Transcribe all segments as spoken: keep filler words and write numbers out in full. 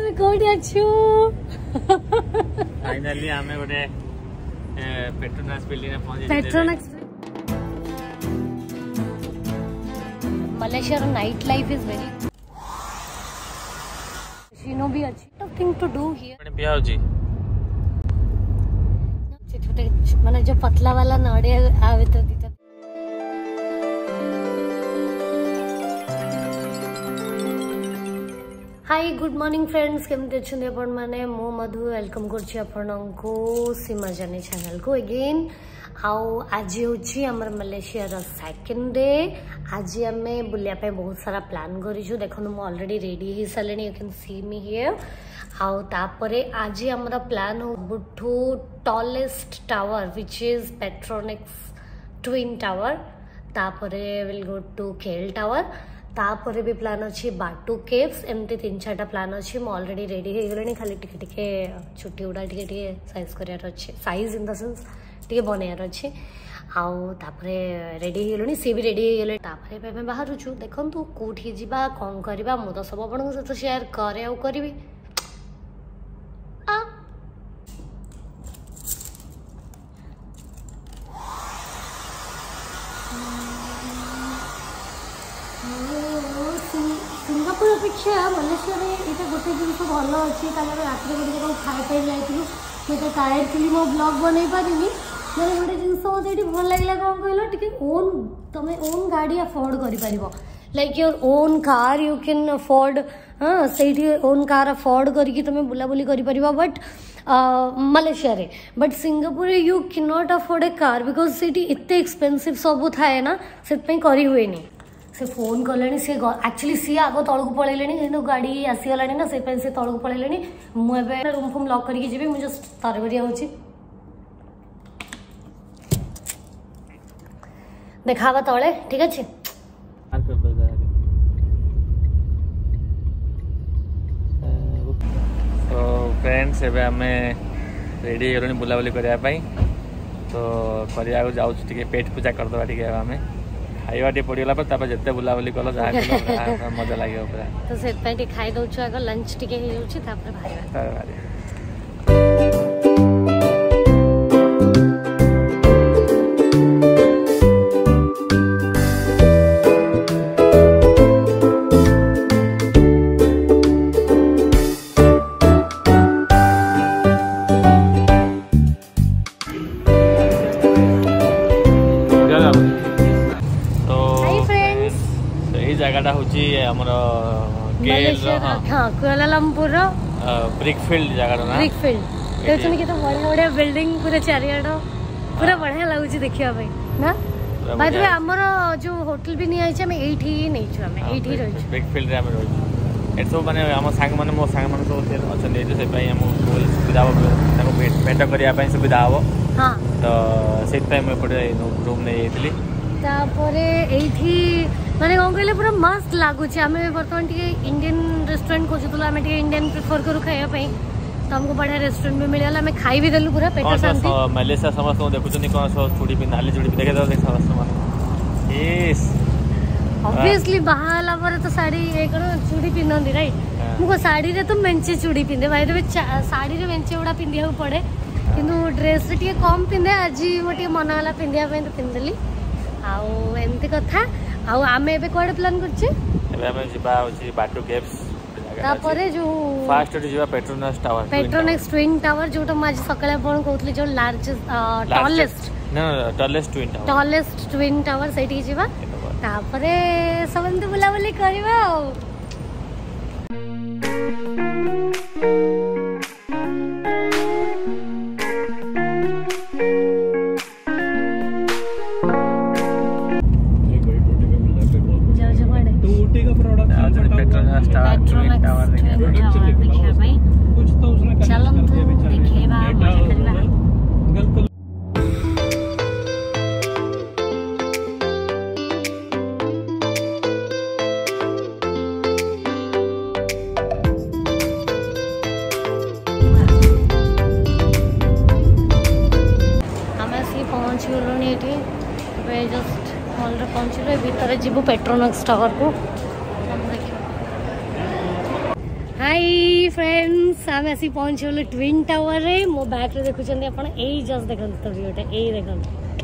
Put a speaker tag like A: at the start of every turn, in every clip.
A: ଆମେ କୋଉଠି ଅଛୁ?
B: फाइनली हमें गोटे पेट्रोनास बिल्डिंग पहुंची
A: Petronas Malaysia night life is very casino भी अच्छी थिंग टू डू हियर
B: बिया होची
A: छोटे माने जो पतला वाला नड़े आवे तो दिता हाय गुड मॉर्निंग फ्रेंड्स केमते छन आपण माने मो मधु वेलकम करछि आपनको सीमा जानी चैनल को अगेन हाउ आज होछि हमर मलेशिया रा सेकंड डे आज हमें बुलिया पे बहुत सारा प्लान करिछु देखनु म ऑलरेडी रेडी ही सलेनी you can see me here how तापरे आज हमरा प्लान हो बुठू tallest tower which is Petronas twin tower तापरे will go to KL tower तापर भी प्लान अच्छी बाटू केव्स एमती तीन चार्टा प्लान अच्छी मु ऑलरेडी रेडी हो गले खाली टिके टिके छुट्टी गुड़ा टिके टिके साइज करार अच्छे साइज इन द सेंस टिके बनार अच्छे आउ तापरे रेडी हो गलनी सी भी रेडी हो गले तापरे पे बाहर छु देखंतु कोठी जिबा कोन करबा मु तो सब आपन सहित शेयर करे आ करबी आ सिंगापुर अपेक्षा मलेशिया ये गोटे जिन भल अच्छी रात गोटे खाई पाई जाइलु मुझे टायर्ड थी मो ब्लॉग बन पारि मैंने गोटे जिन मत भल लगे कौन कहल टी ओन तुम ओन गाड़ी अफोर्ड कर like your own car you can afford हाँ से ओन कार अफोर्ड करके तुम बुलाबुली कर बट मलेशिया रे but Singapore you can not afford a car because से इतने एक्सपेंसिव सब थाए ना से करी हुए से फोन कले सी एक्चुअली सी आग तौक पलैले गाड़ी आसीगला ना से तौक पलैले मुझे रूम फूम लॉक करके जी मुझे जस्ट तरबरिया हो देखा तले ठीक अच्छे
B: तो फ्रेंड्स एबे हमें रेडी हो बुलाबुली करने तो करिया जाऊँ टे पेट पूजा करदे टे हमें खाइबा टे पड़गला पर जिते बुलाबुली कल जहाँ मजा लगे पूरा
A: तो से खाई दौछु आग लंच टिके हो जाउछि तापर भाई
B: जगह
A: कुआलालंपुर
B: ब्रिकफील्ड जगह ना
A: ब्रिकफील्ड देखुन के तो बढ़िया बढ़िया बिल्डिंग पूरा चारियाड पूरा बढ़िया लागुची देखिया भाई ना बाय द वे हमर जो होटल भी नहीं आइछ हम एठी ही नहीं छु हम एठी रहि छु
B: ब्रिकफील्ड रे हम रहि एतो माने हम संग माने मो संग माने सब अछन एतो से पई हम सुविधा ताको भेट करिया पई सुविधा हबो हां तो सेत पई हम पड़े रूम नै एतली
A: तापरे एठी माने कौन कहले पूरा मस्त लगुच आम बर्तमान टे इंडियन रेस्टोरेंट खोजुला आम इंडियन प्रिफर करूँ खायापी तो हमको बढ़िया रेस्टोरेंट भी मिलगला आम खाई भी देलु पूरा पेट शांति
B: मलेशिया समस्त देखुन कौन सब चूड़ी पिंधा नाली चूड़ी देखे दो समस्त यस
A: ऑब्वियसली बाहर पर तो साड़ी ये कौन चूड़ी पिंधती राइट मुझे साड़ी रे तो मेंचे चूड़ी पिंधे भाई साड़ी रे मेंचे गुड़ा पिंधा पड़े किंतु ड्रेस टे कम पिंधे आज मोटे मन है पिंधा तो पिंधली आउ एमती कथा आउ आमे एबे कोडे प्लान करछि
B: एबे हमें जिबा होछि बाटू केव्स
A: तापरे जो
B: फास्ट जिबा Petronas tower
A: Petronas twin tower जोटा म आज सकाळे आपण कहतली जो लार्जेस्ट टॉलेस्ट
B: न tallest twin tower
A: tallest twin tower सेठी जिबा तापरे सबंत बुला बुली करबा
B: पेट्रोनास टावर टावर
A: देखिए भाई चलो तो देखिए मजा करबा पहुँच गलु ये जस्ट मॉल रे पहुँचल भितर जीवु पेट्रोनास टावर को हाय फ्रेंड्स आम आसी पहुंचल ट्विन टावर रे मो बैक रे देखुछन आपण एई जस्ट देखन तो व्यूटा एई देखन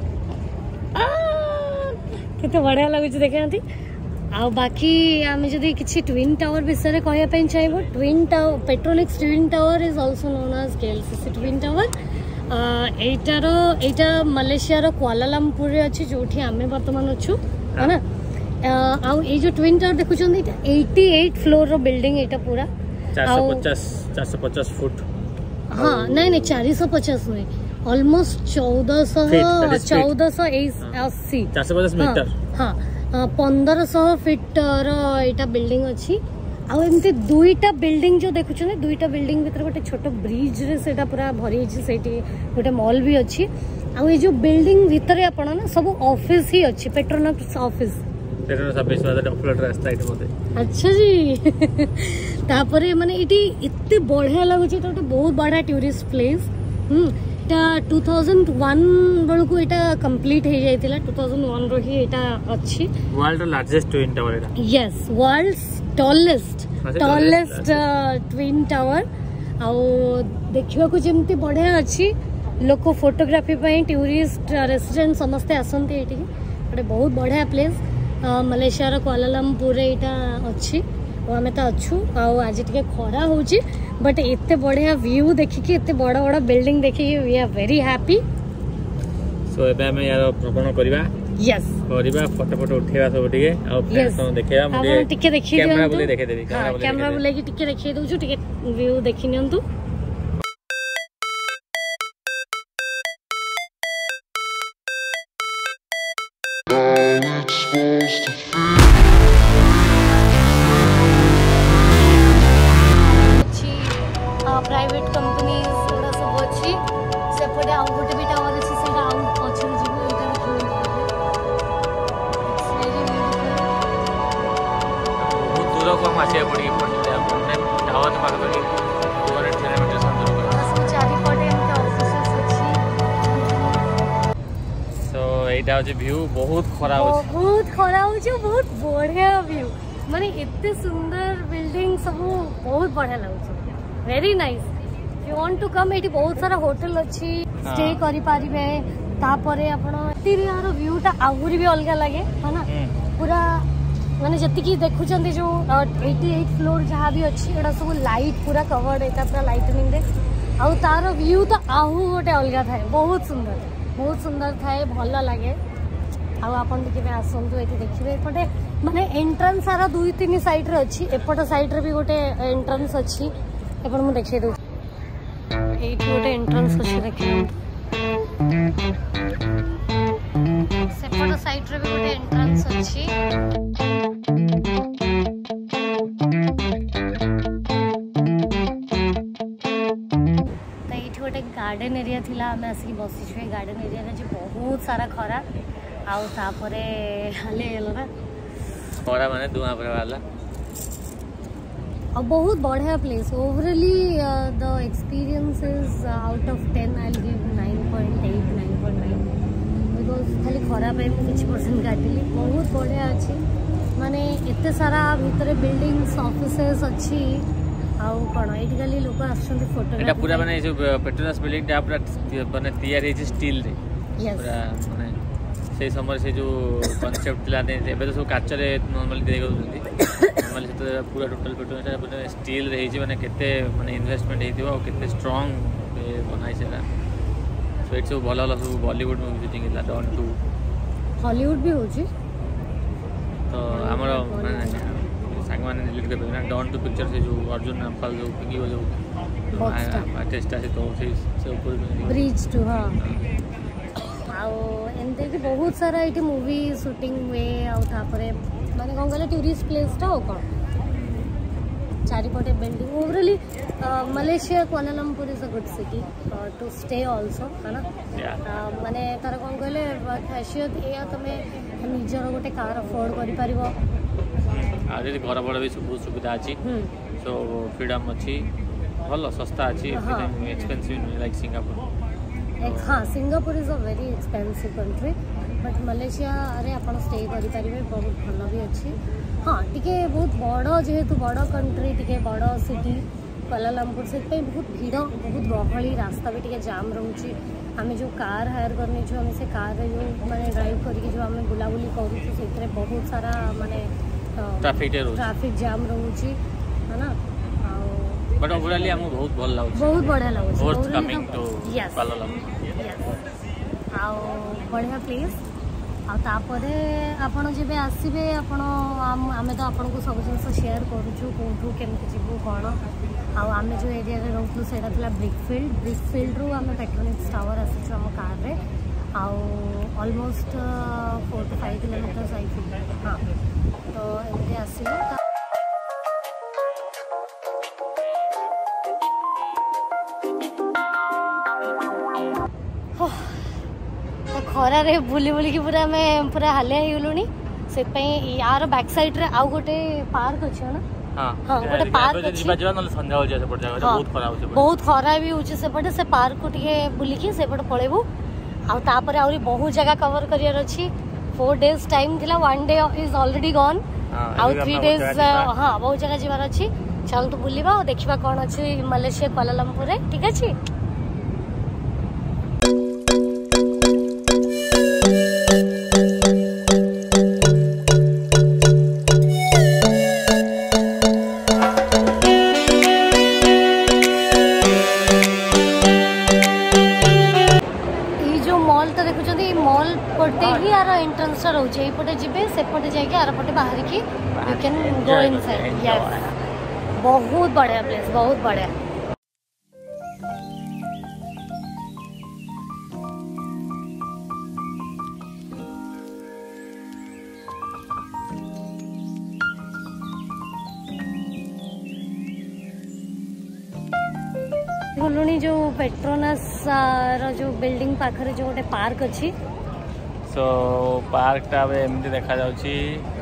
A: केते बढ़िया लागुछ देखैंती आ बाकी आम जदि किछि ट्विन टावर विषय रे कहया पई चाहबो twin tower Petronas twin tower is also known as KLCC twin tower एटार एटा मलेशिया रो कुआलालंपुर रे अछि जोठी आमे वर्तमान अछु है ना आ ए जो ट्विन टावर देखुछन एटा अठासी फ्लोर रो बिल्डिंग एटा पूरा
B: चार सौ पचास चार सौ पचास फुट
A: हां नहीं नहीं चार सौ पचास नहीं ऑलमोस्ट चौदह सौ चौदह सौ अस्सी
B: चार सौ पचास मीटर
A: हां पंद्रह सौ फीट रो एटा बिल्डिंग अछि आ एमते दुईटा बिल्डिंग जो देखुछन दुईटा बिल्डिंग भीतर गोटे छोट ब्रिज रे सेटा पूरा भरी अछि सेठी गोटे मॉल भी अछि आ ए जो बिल्डिंग भीतर आपण ना सब ऑफिस ही अछि पेट्रोनक्स ऑफिस
B: पेट्रोनक्स ऑफिस वाला डॉक्टर रास्ता इट मोते
A: अच्छा जी तापरे माने इटी इत्ते बढ़िया लागु छी तो बहुत बड़ा टूरिस्ट प्लेस हम टा टू थाउजेंड वन बळकु एटा कंप्लीट हे जायतिला टू थाउजेंड वन रो ही एटा अछि
B: वर्ल्ड लार्जेस्ट ट्विन टावर एटा
A: yes world's tallest tallest twin tower आ देखिवा को जेमती बढ़िया अछि लोक फोटोग्राफी पई टूरिस्ट रेसिडेंट समस्त आसंती एटी एटा बहुत बढ़िया प्लेस मलेशिया रो कुआलालंपुर रे एटा अछि आमे तो अच्छु आज टे खरा हो बट एते बढ़िया व्यू देखिकी एते बड़ा बड़ा बिल्डिंग देखिकी we are very happy
B: so एबे हमें यार भ्रमण करबा
A: यस
B: करबा फोटो फोटो उठेबा सब टिके आ फ्रेंड्स को देखेबा मुझे
A: टिके देखि दियंतु
B: कैमरा बुले देखे देबी
A: कैमरा बुले की टिके देखि दउछु टिके व्यू देखि नियंतु प्राइवेट कंपनीज गुड़ा सब अच्छी सेपटे आउ गोटे भी टावर अच्छी सेटा आउ पछरे जीवो एटा
B: बहुत दूर को हम आसे पड़ी पड़ले हमने टावर के पास पड़ी दो सौ किलोमीटर दूर को
A: सब चारि पटे एमके ऑफिसेस अच्छी
B: सो एटा हो व्यू बहुत खरा हो
A: बहुत खरा हो जो बहुत बढ़िया व्यू माने इतने सुंदर बिल्डिंग सब बहुत बढ़िया लागो very nice you want to come एटी बहुत सारा होटल अच्छी स्टे करि पारिबे तापरे आपण इंटीरियर व्यू ता आहुरी भी अलग लागे है ना पूरा माने जति की देखु चंदी जो अठासी फ्लोर जहां भी अच्छी एडा सब लाइट पूरा कवर्ड एटा पूरा लाइटनिंग रे आ तार व्यू ता आहु गोटे अलग थाए बहुत सुंदर बहुत सुंदर थाए भलो लागे आ आपण देखिबे आसंतु एटी देखिबे एपटे माने एंट्रेंस सारा दुई तीन साइड रे अच्छी एपट साइड रे भी गोटे एंट्रेंस अच्छी एपट मु देखै दउ एठी गोटे एंट्रेंस अछि देखियो सेपट साइड रे भी गोटे एंट्रेंस अछि त एठी गोटे गार्डन एरिया थिला हमें आसी बसी छे गार्डन एरिया रे जे बहुत सारा खरा आउ तापरे हाले गेलो ना
B: खरा माने धुआं पर वाला
A: a बहुत बढ़िया place overall the experience is out of ten I will give nine point eight nine point nine because खाली खरा पे किछि परसेंट काटिली बहुत बढ़िया अछि माने एते सारा भीतर बिल्डिंग्स ऑफिसेस अछि आउ कोन एठी खाली लोक आछन फोटो
B: एटा पूरा माने जो पेट्रोनस बिल्डिंग टा पूरा माने तैयार हे स्टील रे पूरा माने से समय से जो कांसेप्ट थिला ने एबे तो सब काच रे नॉर्मली दे गउली नॉर्मली से पूरा टोटल पेट्रोनस पूरा स्टील रे हे माने केते माने इन्वेस्टमेंट हेतिबो और केते स्ट्रांग बनाई सेला सो इट्स सब भलो सब बॉलीवुड मूवी शूटिंग इला डॉन टू
A: हॉलीवुड भी होची
B: तो हमर माने सांग माने लिख देबे ना डॉन टू पिक्चर से जो अर्जुन रामपाल जो पिंगी जो आर्टिस्ट है तो से से ऊपर
A: ब्रिज टू हां आउ एंते कि बहुत सारा एठी मूवी शूटिंग हुए आउ तापरे माने कोन गले टूरिस्ट प्लेस टा हो कोन चारि पटे building overly Malaysia Kuala Lumpur is a good city to stay also है ना माने तार कोन गले खासियत एया तमे निजर गोटे कार अफोर्ड करि परिबो
B: आ जे घर बड़ भी सब सुविधा अछि सो फ्रीडम अछि भलो सस्ता अछि एक्सपेंसिव लाइक सिंगापुर
A: हाँ Singapore is a very expensive country but Malaysia रे आपण स्टे करि परिबे बहुत भलो भी अछि हाँ टिके बहुत बड़ जेहेतु बड़ कंट्री टिके बड़ सिटी क्वालालंपुर से बहुत भीड़ बहुत गहली रास्ता भी टे जाम रोचे आम जो कार हायर करने आम से कार जो माने ड्राइव करके जो आम बुलाबुली करूँ से बहुत सारा माने
B: ट्रैफिक
A: ट्रैफिक जाम रोचे है ना
B: बट ओवरऑली हमको बहुत भल लागो
A: बहुत बढ़िया लागो
B: बहुत कमिंग टू क्वालालंपुर
A: आ बढ़िया प्लेस आतापरे आपण जब आसबे आपण आम तो आपन को सब जिन शेयर करूँ कौटू केमती जीवु कौन आम जो एरिया रोलु से ब्रिकफिल्ड ब्रिकफिल्ड रु आम पेट्रोनिक्स टावर आसीचु आम कार रे almost four to five kilometre I think हाँ तो एमती आसिलु खरा रे बुली बुली की पूरा मैं पूरा हालिया होगलुनी से यार बैक साइड रे आउ गोटे पार्क अच्छे ना
B: हां
A: हां गोटे पार्क अच्छे
B: जिबा जिबा नले संध्या हो जाय से पड़ जाय बहुत खरा होचे
A: बहुत खरा भी होचे से पड़े से पार्क को टिके बुली की से पड़ पळेबू आ तापर आउरी बहुत जगह कवर करियर अछि फोर डेज टाइम थिला one day is already gone आउ थ्री डेज हां बहुत जगह जिबार अछि चल तो बुलीबा देखिबा कोन अछि मलेशिया क्वालालंपुर रे ठीक अछि एंट्रेंस रोचे एपटे जीवे सेपटे जाके आरपटे बाहर की you can go inside yes बहुत बढ़िया प्लेस बहुत बढ़िया बोलुनी जो पेट्रोनास रो जो बिल्डिंग पाखरे जो गोटे पार्क अच्छी
B: सो पार्क टा एमती देखा जाउची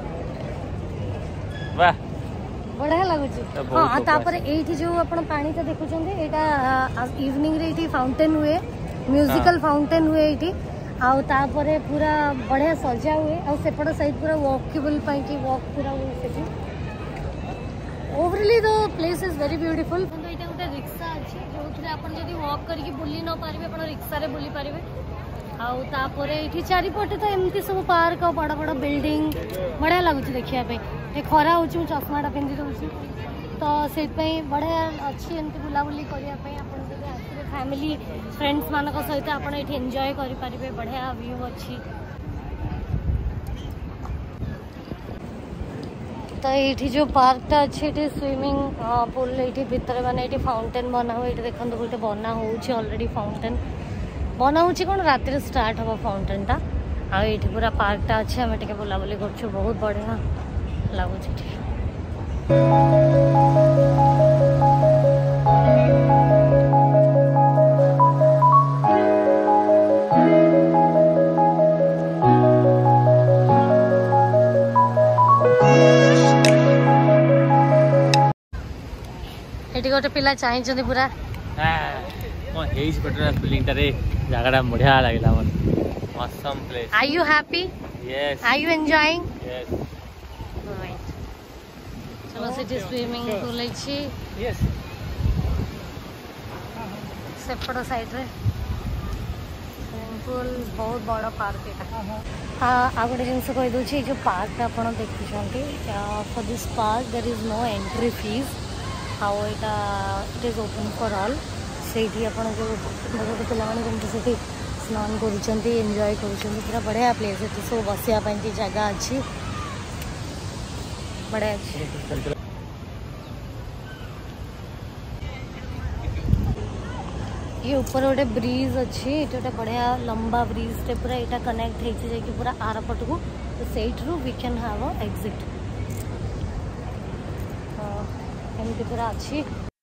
B: वाह
A: बढ़िया लागुची हां तापर एठी जो आपण पानी तो देखुचंदे एटा इवनिंग रे एठी फाउंटेन हुए म्यूजिकल फाउंटेन हुए एठी आउ तापर पूरा बढ़िया सजा हुए आउ सेपड़ साइड पूरा वॉकेबल पाई की वॉक पूरा हुए सेठी overall the place is very beautiful तो एटा गोटे रिक्शा अछि जोथरे आपण जदी वॉक करके बुली न पारिबे आपण रिक्शा रे बुली पारिबे आउ तापर ये चारिपटे तो एमती सब पार्क और बड़ बड़ बिल्डिंग बढ़िया लगुच देखापी ये खरा हो चश्माटा पिंधि दूसरी तो से बढ़िया अच्छी एमती बुलाबुली करने फैमिली फ्रेंड्स मान सहित आप एंजॉय करें बढ़िया व्यू अच्छी तो ये जो पार्कटा अच्छे ये स्विमिंग पूल ये भितर माने फाउंटेन बना हुए ये देखते गोटे बना हो ऑलरेडी फाउंटेन बना हो कौन रात स्टार्ट हम फाउंटेन टा आ ये पूरा पार्कटा अच्छे आम टे बुलाबुली कर बहुत बढ़िया लगुच ये गोटे पिला चाहिए पूरा
B: जगह बढ़िया लगे awesome place.
A: Are you happy?
B: Yes.
A: Are you enjoying?
B: Yes.
A: Right. चलो सिटी स्विमिंग पूल अच्छी.
B: Yes.
A: सेपट साइड रे स्विमिंग पूल बहुत बड़ा पार्क है. हाँ आ गोटे जिनस कही दूसरी जो पार्क आप देखुंट for this park there is no entry fee how it is open for all से आप जो पे से स्नान कर एंजॉय कर पूरा बढ़िया प्लेस है सब बसापी जगह अच्छी बढ़िया अच्छी ये ऊपर गोटे ब्रिज अच्छी ये गोटे बढ़िया लंबा ब्रिज टे पूरा यहाँ कनेक्ट होती पूरा आर पट को तो सैठू we can have a exit एमती पूरा अच्छी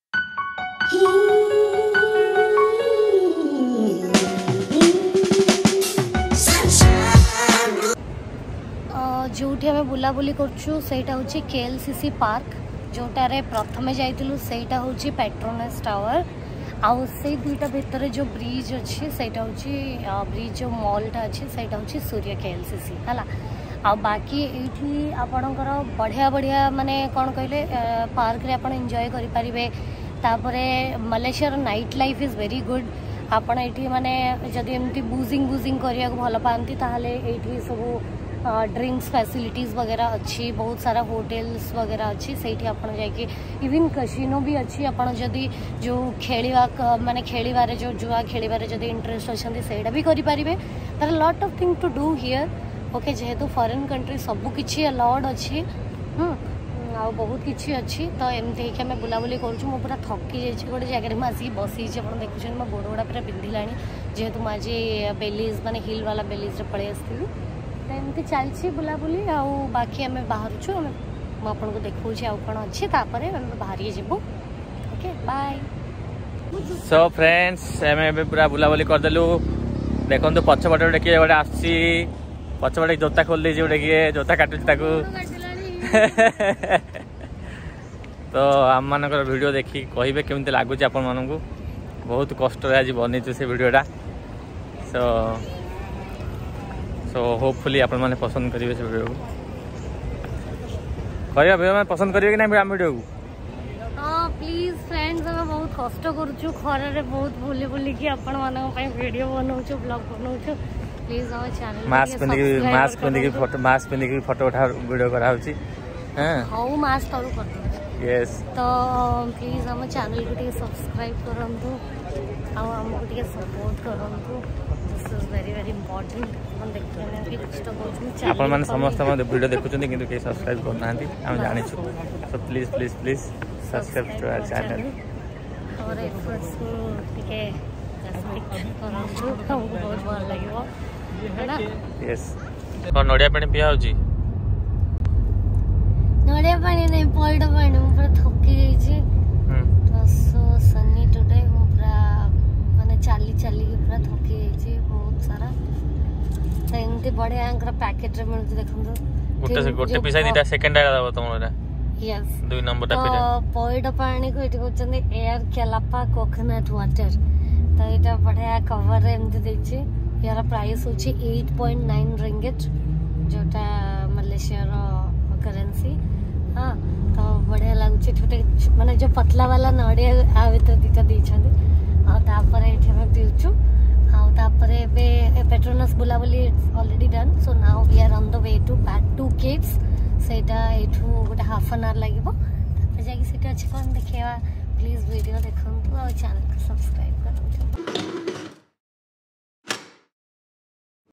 A: जो आम बुलाबुली करूँ केएलसीसी पार्क जोटारे प्रथमे जाइलु सेटा हूँ पेट्रोनास टावर आउ से दुईटा भितर जो ब्रिज अच्छी सेटा हूँ ब्रिज जो मॉलटा अच्छी सेटा हूँ सूर्य केएलसीसी है आ बाकी ये आपणकर बढ़िया बढ़िया माने कौन कहले पार्क रे आप एंजॉय करें तापरे Malaysia night life is very good आपण ये माने जदि एमती बुजिंग बुजिंग करिया को भल पाती ताहले एठी सब ड्रिंक्स फैसिलिटीज वगैरह अच्छी बहुत सारा होटेल्स वगैरह अच्छी से आपन जाकि इवन कसिनो भी अच्छी आपन जदि जो खेलिवा माने खेलिबारे जो जुआ खेलिबारे जदि इंटरेस्ट अच्छे सेटा भी करि परिबे तार lot of thing to do here okay जेहेतु फॉरेन कंट्री सब किछि अलाउड अच्छी आ बहुत किसी अच्छी तो एमती आम बुलाबुली करूँ मो पूरा थकी जाइए गोटे जगह में आसिक बसी आप देखुं मो गोड़ गुड़ा पूरा पिंधिला जेहेतु मुझे बेलीज माने हिल वाला बेलीज पलि आसती तो एमती चलती बुलाबुली आ बाकी आम बाहर मुझे देखा आउ कौन अच्छी बाहरी जीवु ओके बाय।
B: सो फ्रेंड्स आम पूरा बुलाबुली करदेलु देखो पछपटे गोटे गोटे आसी पछपटे जोता खोल देजी गोटे किए जोता काटुची तो आम मान वीडियो देखी कहे केमती लगुच आपण मानू बहुत कष्ट आज बनईचु से वीडियोटा सो सो होपफुली आपण मैंने पसंद करेंगे से वीडियो को कह भाई पसंद करेंगे कि ना आम वीडियो को
A: हाँ प्लीज फ्रेंड्स आम बहुत कष्ट करुचु खरारे बहुत बुली बुलिकी आपण मान वीडियो बनाऊँ ब्लॉग बनाऊँ प्लीज हम चैनल
B: मास्क पिंधिकी मास्क पिंधिकी फोटो मास्क पिंधिकी फोटो उठा वीडियो कराउची हां हाउ
A: मास्क तळु कर
B: यस तो
A: प्लीज हम चैनल को टे सब्सक्राइब करंतु आ हमको टे सपोर्ट करंतु this is very very important हम देखते हैं कि कष्ट करछु
B: आपण माने समस्त हम वीडियो देखुछन किंतु के सब्सक्राइब करनांती हम जानि छु so please please please subscribe to our channel
A: और एफर्ट्स को टिके करंतु हमको बहुत भल लागिवो
B: यस और नडिया पानी पिया होची
A: नडिया पानी नहीं पॉइड पानी पूरा थकी गई छी हम सो सनी टुडे हम पूरा माने चाली चाली के पूरा थकी गई छी बहुत सारा तो एमती बढ़िया अंकर पैकेट रे मिल देखंदो
B: गोटे से गोटे पिसा दीटा सेकंड आला दबो तमरा
A: यस
B: दुई नंबर टा पिरा
A: तो पॉइड पानी को इति कहचंदे एयर केलापा कोकोनट वाटर तो एटा बढ़िया कवर रे एमती देछि यार प्राइस होची एट पॉइंट नाइन रिंगिट जोटा मलेशिया रो करेंसी हाँ तो बढ़िया लगुच छोटे माने जो पतला वाला नड़िया आ भीतर दीटा देछंदी आ तापर एठी हम पिउचु आ तापर एबे पेट्रोनस बुलाबुली already done so now we are on the way to back to caves सेटा एठू गोटे हाफ एन आवर लागिबो तापर जाकी सेटा अछि कोन देखेवा प्लीज वीडियो देखंतु आ चैनल को सब्सक्राइब करंतु।